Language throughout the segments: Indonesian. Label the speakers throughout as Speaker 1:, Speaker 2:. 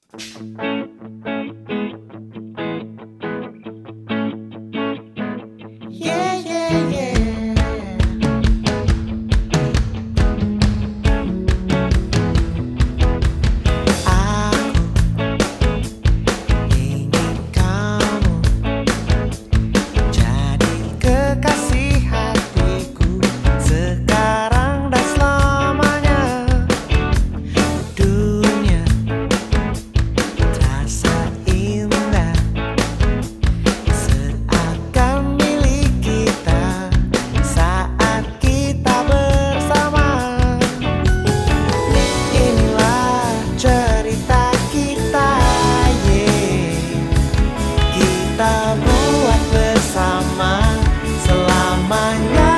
Speaker 1: Yeah, yeah, yeah. Aku ingin kamu jadi kekasih hatiku sekarang dan selamanya. Dunia terasa indah seakan milik kita saat kita bersama. Inilah cerita kita, kita buat bersama selamanya.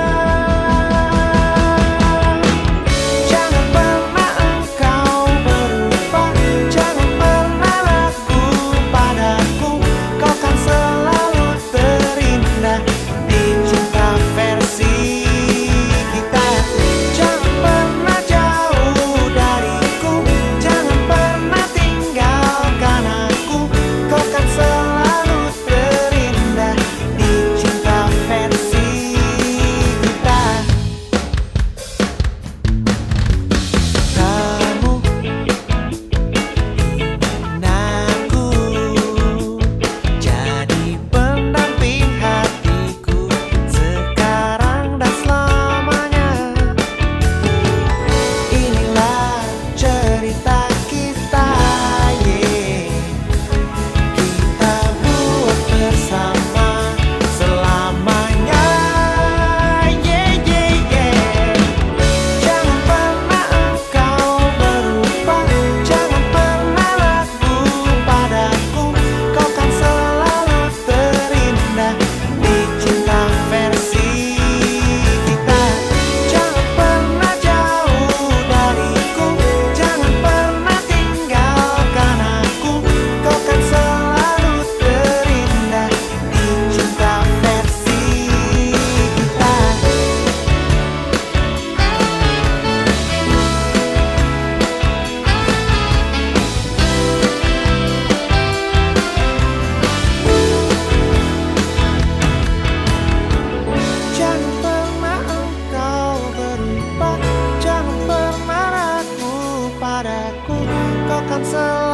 Speaker 1: Jangan pernah engkau berubah, jangan pernah ragu padaku. Kau kan selalu terindah di cinta versi kita. Jangan pernah jauh dariku, jangan pernah tinggalkan aku. Kau kan selalu terindah di cinta versi kita. Kamu ingin aku jadi pendamping hatiku sekarang dan selamanya. Inilah cerita kita, kita buat bersama selamanya. Jangan pernah engkau berubah, jangan pernah ragu padaku. Kau kan selalu terindah di cinta versi kita. Jangan pernah jauh dariku, jangan pernah tinggalkan aku. Kau kan selalu terindah di cinta versi kita. Jangan pernah engkau berubah, jangan pernah ragu padaku. Kau kan selalu